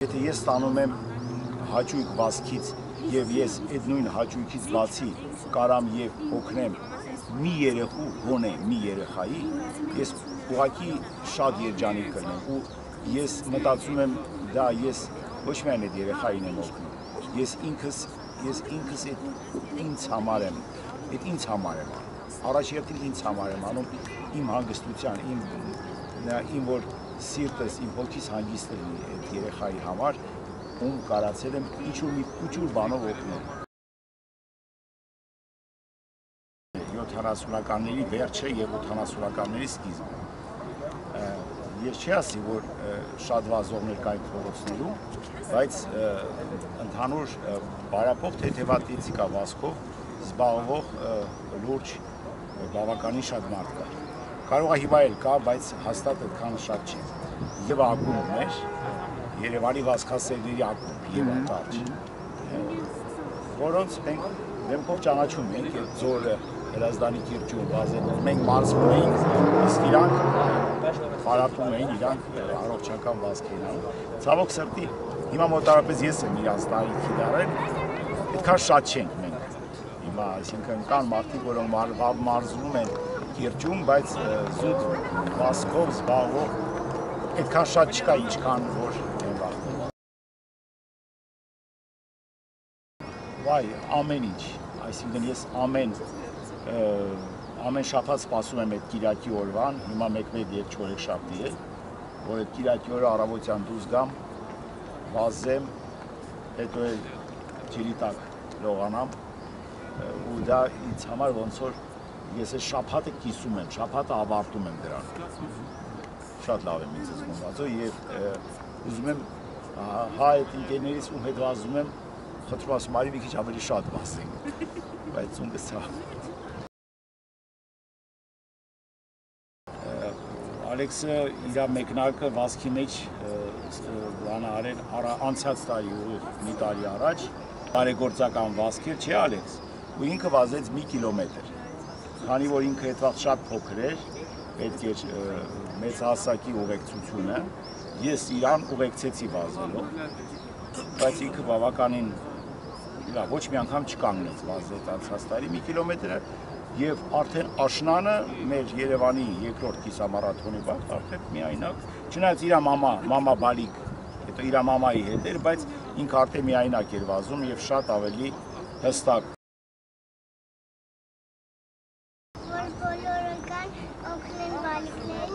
Եթե ես ստանում եմ հաճույք վազքից եւ ես այդ նույն հաճույքից բացի կարամ եւ օգնեմ մի երեխու, գոնե մի երեխայի, ես ուղղակի շատ երջանիկ կլինեմ ու ես մտածում եմ դա ես ոչ միայն այդ երեխային եմ օգնում, ես ինքս այդ ինձ համար եմ առաջ երթին ինձ համար եմ անում իմ հանգստության, իմ որ սիրտս, իմ հոգիս հանգիստ լինի այդ երեխայի համար, ում կարացել եմ ինչ-որ մի փոքր բանով օգնել։ 70-ականների վերջը եւ 80-ականների սկիզբը։ Ես չի ասի, որ շատ վազողներ կային փողոցներում, բայց ընդհանուր բարապող թեթևատիցիկա վազքով զբաղվող լուրջ բավականին շատ մարդ կա։ Կարող է հիմա էլ կա, բայց հաստատ այդքան շատ չի։ Եվ ակումբ էր, Երևանի վազքասերների ակումբ եւ կարճ, որոնց մենք դեմքով ճանաչում ենք այդ ձորը Հրազդանի կիրճում վազելով, մենք մարզվում էինք, իսկ իրանք պարապում էին, իրանք առողջական վազք էին անում։ Ցավոք սրտի, հիմա մոտարապես ես եմ իրանց տարիքի դարել, այդքան շատ չենք մենք հիմա, այսինքն կան մարդիկ, որոնք մարզվում են կիրճում, բայց զուտ վազքով զբաղվող այդքան շատ չկա, ինչքան որ են վախվում։ Վայ, ամեն ինչ, այսինքն ես ամեն շաբաթ սպասում եմ այդ Կիրակի օրվան, հիմա 1-1 եւ չորեքշաբթի է, որ այդ Կիրակի օրը առավոտյան դուրս գամ, վազեմ, հետո էլ ջրի տակ լողանամ, ու դա ինձ համար ոնց որ ես այս շաբաթը կիսում եմ, շաբաթը ավարտում եմ դրան։ Շատ լավ եմ ինձ զգում վազով եւ ուզում եմ հա այդ ընկերներից ում հետ վազում եմ, խնդրում ասում արի մի քիչ ավելի շատ վազենք, բայց ունգս ցավ։ Ալեքսը իր մեկնակը վազքի մեջ բան արել անցած տարի ուղիղ մի տարի առաջ, բարեգործական վազք էր, չէ Ալեքս, ու ինքը վազեց մի կիլոմետր, քանի որ ինքը այդ վաղ շատ փոքր էր, պետք էր մեծ հասակի ուղեկցությունը, ես իրան ուղեկցեցի վազելով, բայց ինքը բավականին ոչ մի անգամ չկանգնեց վազեց անցած տարի մի կիլոմետրը եւ արդեն աշնանը մեր Երևանի երկրորդ կիսամարաթոնի վաղ արդեն միայնակ, չնայած իր մամա բալիկ, հետո իր մամայի հետ էր, բայց ինքը արդեն միայնակ էր վազում եւ շատ ավելի հստակ։ Որ բոլորը կան օգնեն բալիկներին։